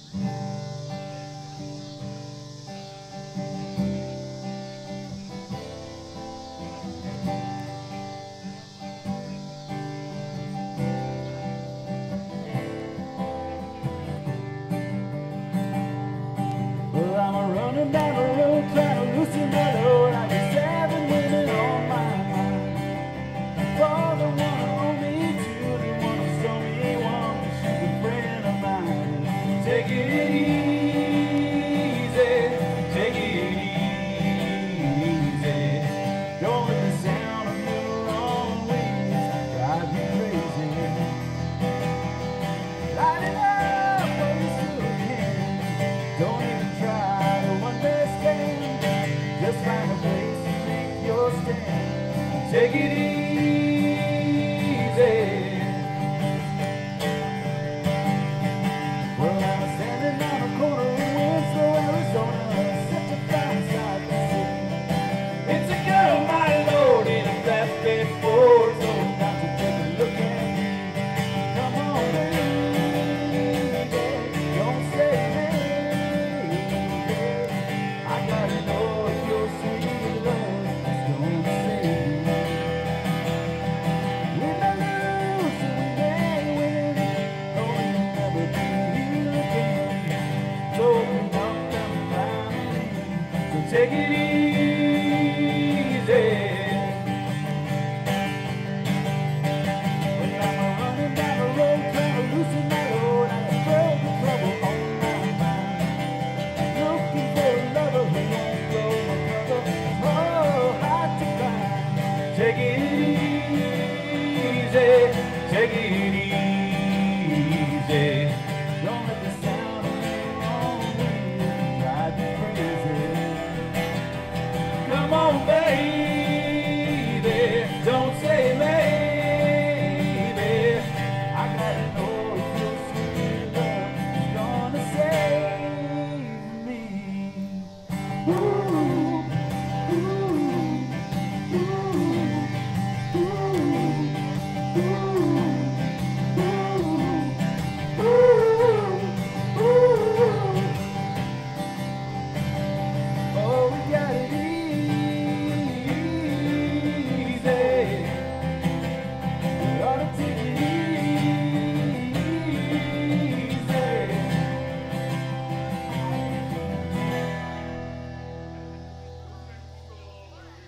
Well, I'm running down the road trying to loosen that load. I got 7 women on my mind. For the one on me, two, the one who saw me, one, she's a friend of mine. Take it easy, take it easy. Don't let the sound of your own wings drive you crazy. Light it up while you still can. Don't even try to understand. Just find a place to make your stand. Take it easy. Well, I'm standing on a corner in Winslow, Arizona, set to find side the city. It's a girl, my lord, in a flatbed Ford, so got to take a look at me. Come on, baby, don't say maybe. I gotta know if your sweet love is gonna save me. We may lose and we may win, though we'll never be here again. So we knock them down, so take it easy.